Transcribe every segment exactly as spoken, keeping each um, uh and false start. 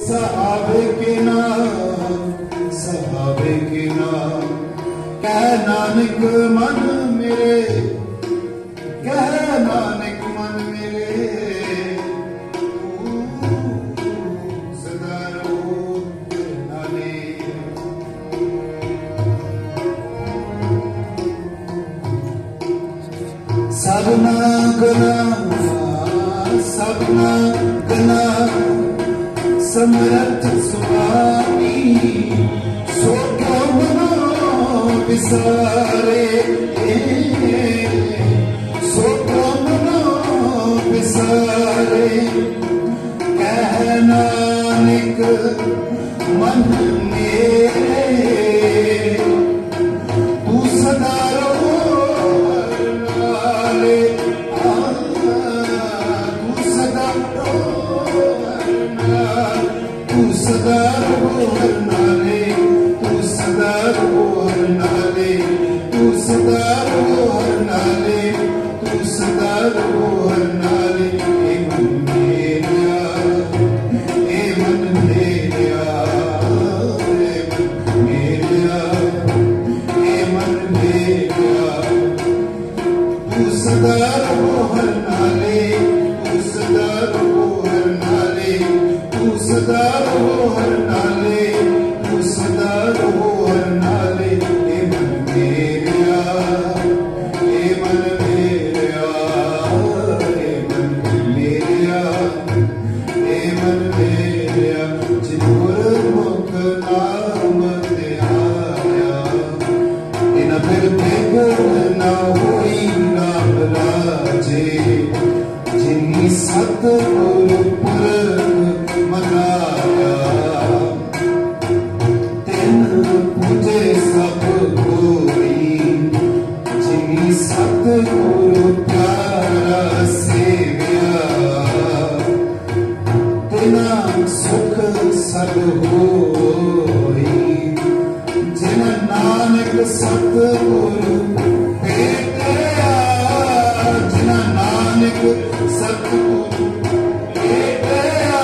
सहाबे के नाम सहाबे के नाम कह नानक मन मेरे कह नानक मन मेरे सदा रहो नाले सबना गना सबना गना समर्थ स्वामी सो क्यों मनो बिसारे सो क्यों मनो बिसारे कह नानक मन मेरे तू सदा रहो नाले तू सदा तू सदा रहो हर नाले तू सदा रहो हर नाले तू सदा रहो हर नाले तू सदा रहो हर नाले ए मन मेरा ए मन मेरा ए मन मेरा ए मन मेरा तू सदा रहो हर नाले तू सदा रहो हर नाले तू सदा रहो हर नाले तू सदा रहो हर नाले ए मन मेरा ए मन मेरा ए मन मेरा ए मन मेरा जिपुर मुख नाम ते आया इना फिर बेगुन ना होई नाम राजे जिनी सतगुर पुरख मनाया तिन पूजे सब कोई जिनी सतगुर प्यारा सेविया तिना सुख सब होई जिन नानक सतगुर भेटिया जिन नानक सतगुर भेटिया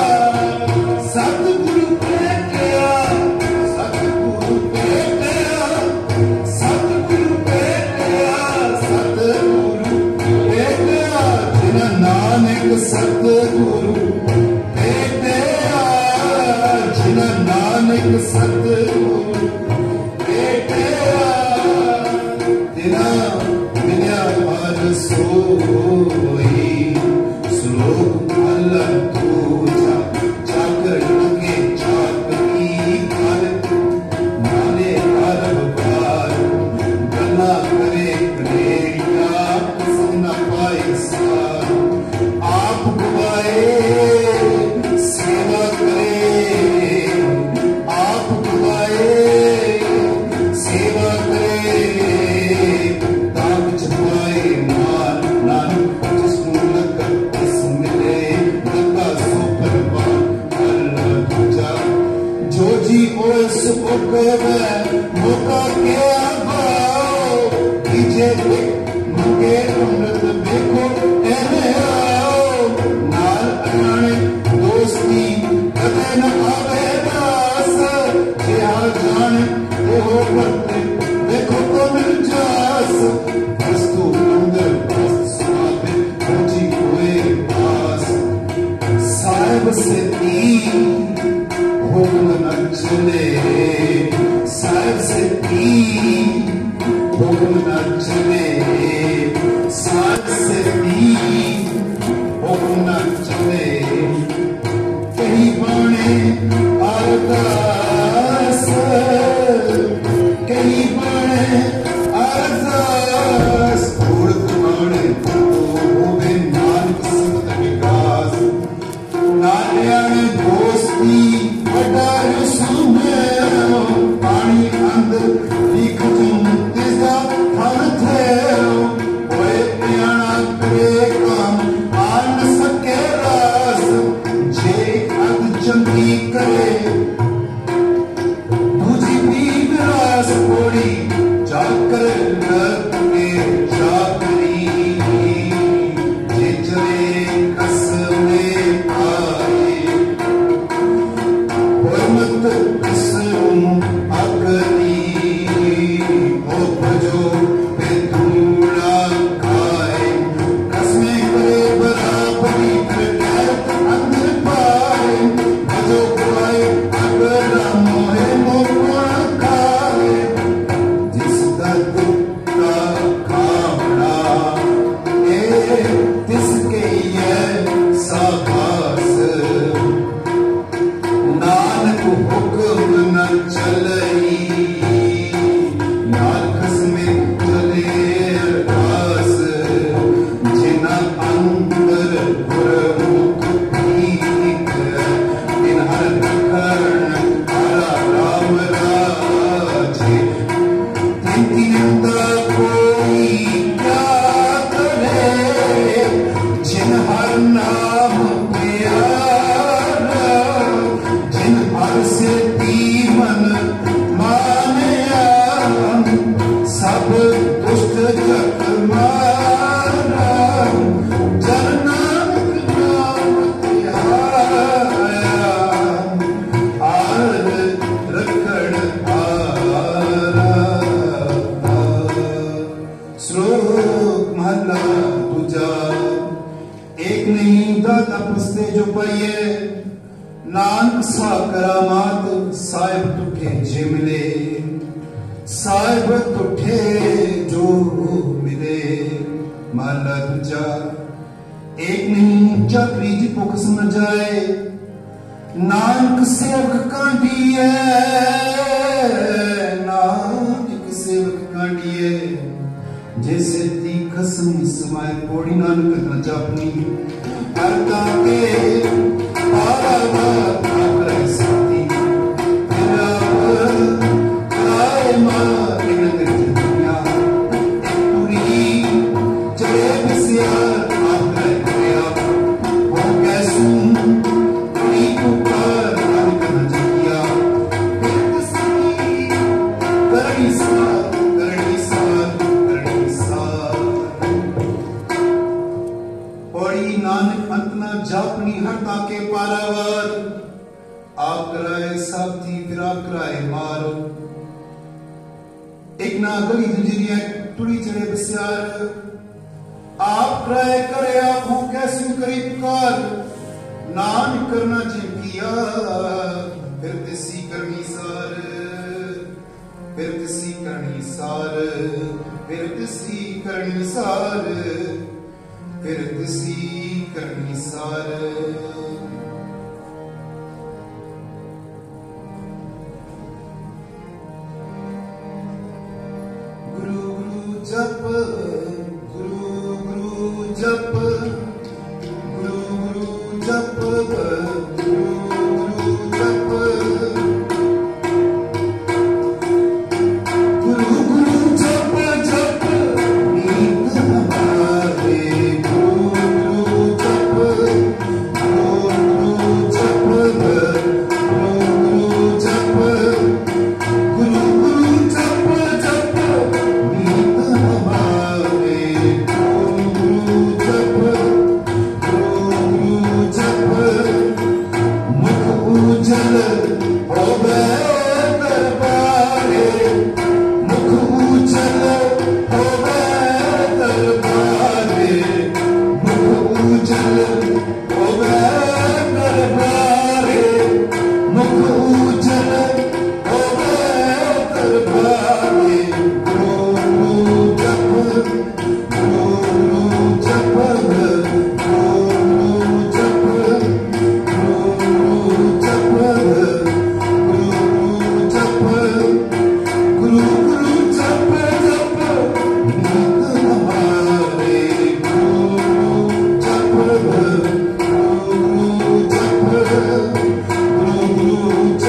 सतगुरु भेटिया सतगुरु भेटिया सतगुरु भेटिया सतगुरु भेटिया जिन नानक सतगुरु भेटिया जिन नानक सतगुरु भेटिया तिना मिलिया हर सोई श्लोक अल्लाह दूजा जाकर लगे जाप की कर नाले अरब पार गला करे करेगा सुनना पाए सार आप गवाए सेवा करे आप गवाए सेवा करे दाग छुपाए मान नानक जिसको लगा इस मिले लगा सो परवान अल्लाह दूजा जो जी ओए सुख मौका के आओ पीछे मुके अमृत देखो एने आओ नाल अनाने दोस्ती कदे न आवे दास जिहा जाने ते हो करते देखो तो मिल जास वस्तु अंदर वस्त सुनाते पहुंची हुए पास साहिब से ती हुक्म न चले साहिब से ती हुक्म न चले साहिब से ती हुक्म न चले कहीं बाणे अरदास कहीं बाणे अरदास उड़त बाणे तो होवे नानक संगत विकास नालियाने दोस्ती वडा सुने पानी अंदर लिख तुम तेजा हर थे ओए प्याना करे काम आन सके रास जे अद चंगी करे तुझी भी विरास कोड़ी जाकर नरक में जाकरी जे चले कस में आए नानक सा करामात साहिब तुठे जे मिले, साहिब तुठे जो मिले। महला दूजा, एक नहीं चक्री जी भुख समझ जाए, नानक सेवक कांडी है, नानक सेवक कांडी है। जैसे ती खसम समाए पौड़ी नानक न जापनी, करता के पारावा आकर साथी, तेरा कराए माँ के नगर दुनिया, एक पूरी चले बसियार आकर गया, वो कैसू पूरी पुकार नानक न जगिया। फिर तस्मी करनी सार करनी सार करनी सार, पौड़ी नानक अंत न जापनी हरता के पारावार, आप कराए साथी फिर आप कराए मारो। एक ना गली गुजरिया तुड़ी चढ़े बसियार, आप कराए करे आप हो कैसे करी पुकार, नान करना चिंतिया फिर तिसी करनी सार, फिर तिसी करनी सार, फिर तिसी करनी सार, फिर तिसी करनी सार। गुरु गुरु जप, गुरु गुरु जप, गुरु गुरु जप, गुरु गुरु जप, गुरु गुरु जप जप नीत हमारे, गुरु गुरु जप, गुरु गुरु जप, गुरु गुरु जप, गुरु गुरु जप जप नीत हमारे, गुरु गुरु जप, गुरु गुरु जप। मुख उजल होवे दरबारे, मुख उजल होवे दरबारे, मुख उजल होवे दरबारे, मुख उजल होवे दरबारे। गुरु जप, गुरु जप, गुरु जप, गुरु जप, गुरु जप, गुरु गुरु जप जप नीत हमारे, गुरु जप, गुरु जप, गुरु गुरु जप।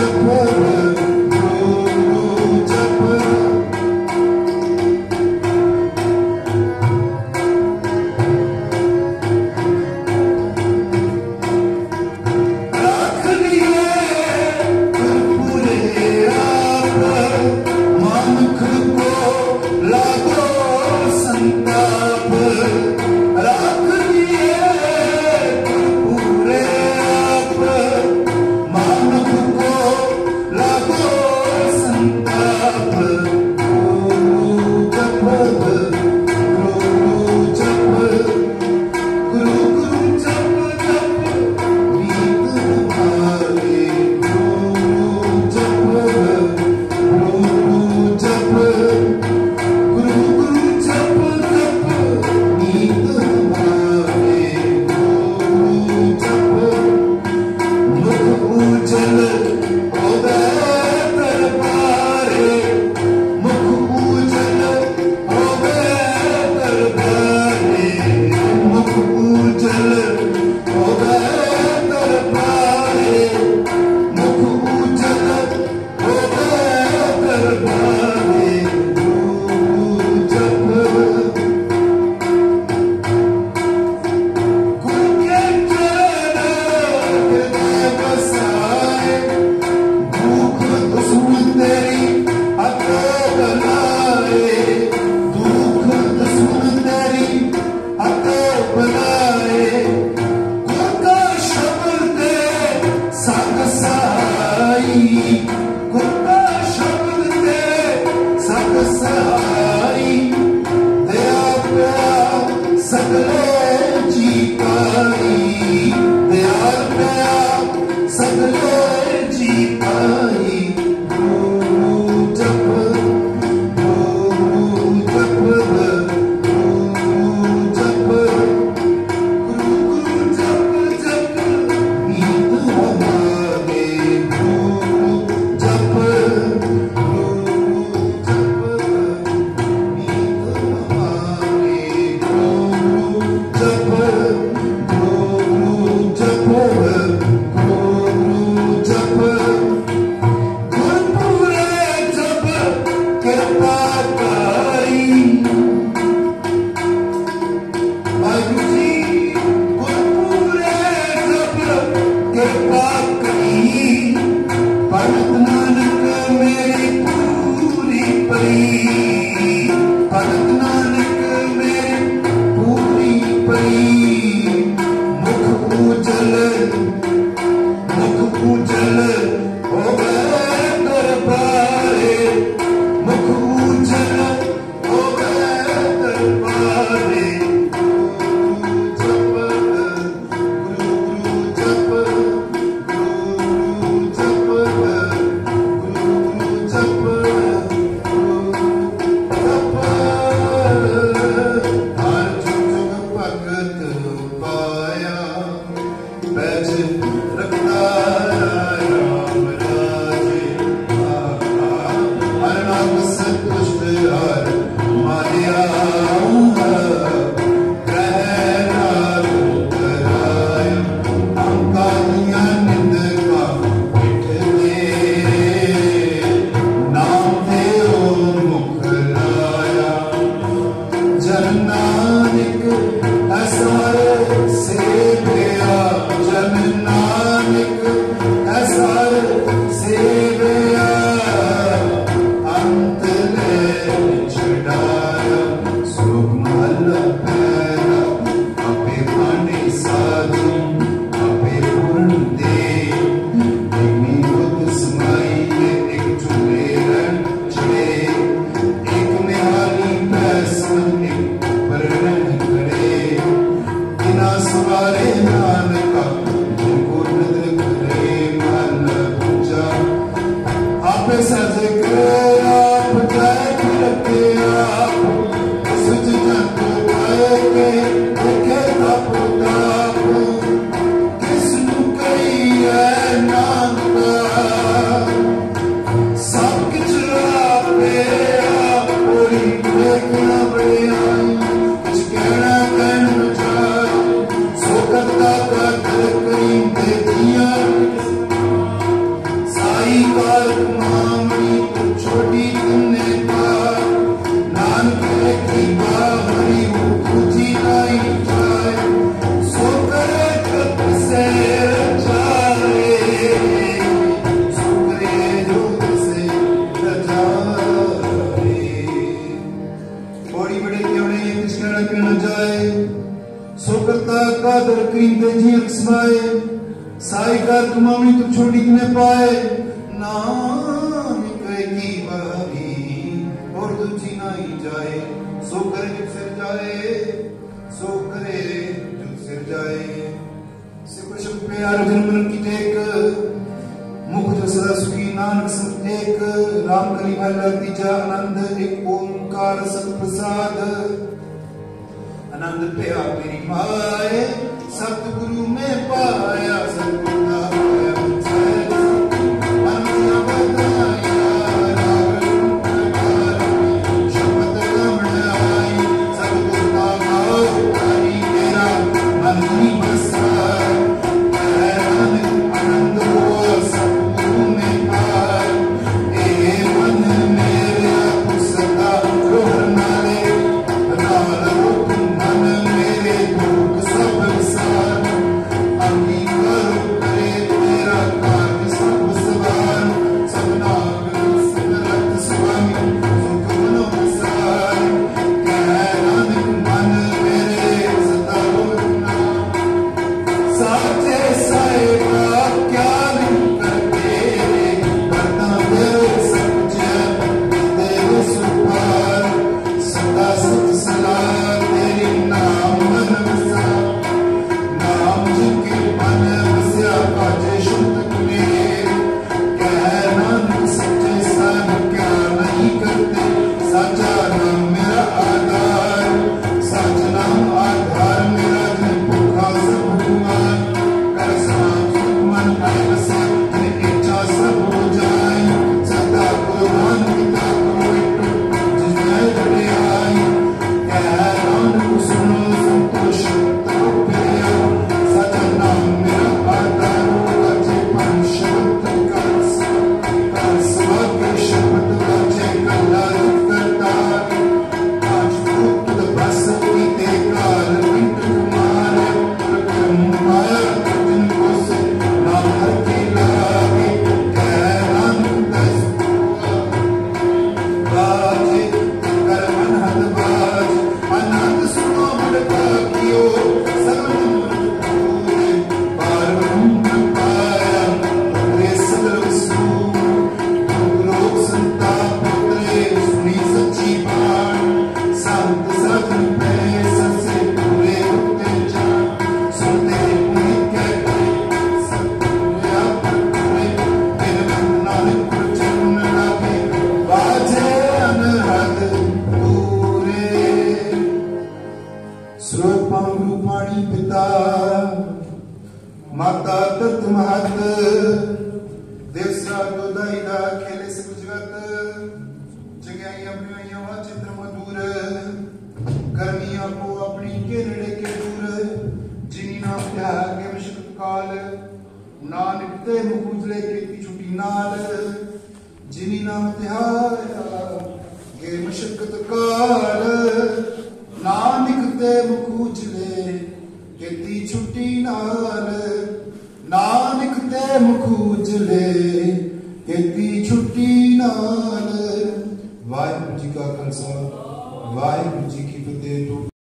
नानक ते मुख उजले खेती छुट्टी नाल। वाहिगुरू जी का खालसा वाहिगुरू जी की फतेह।